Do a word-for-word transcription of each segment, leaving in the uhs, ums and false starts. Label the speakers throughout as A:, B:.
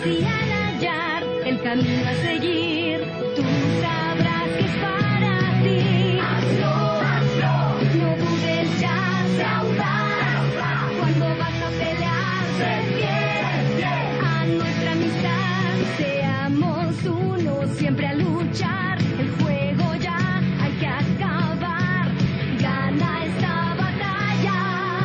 A: y al hallar el camino a seguir, tú sabrás que es para ti. Hazlo, hazlo. No dudes, ya se audaz. Cuando vas a pelear, sé fiel a nuestra amistad. Seamos uno, siempre a luchar. El juego ya hay que acabar. Gana esta batalla.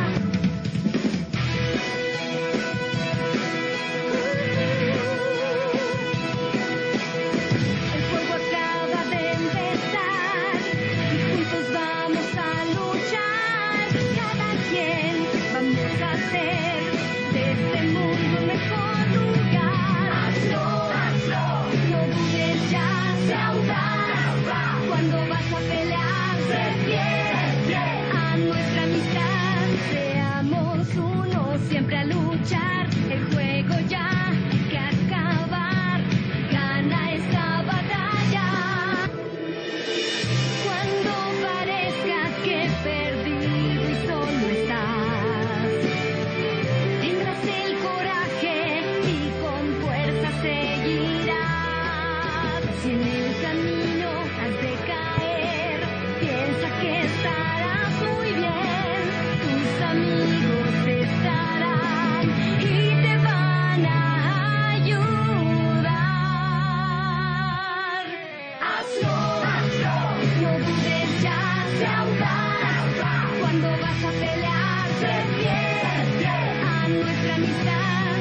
A: El juego acaba de empezar y juntos vamos a luchar. Cada quien vamos a hacer de este mundo un mejor lugar. Hazlo, hazlo. No dudes, ya se audaz. Cuando vas a pelear, sé fiel a nuestra amistad. Seamos uno, siempre a luchar. El juego ya hay que acabar. Gana esta batalla. Cuando parezca que perdido y solo estás, tendrás el coraje y con fuerza seguirás. Si en el camino has de caer, piensa que estarás muy bien. Tus amigos estarán y te van a ayudar. Hazlo, hazlo. No dudes, ya se audaz. Cuando vas a pelear, sé fiel a nuestra amistad.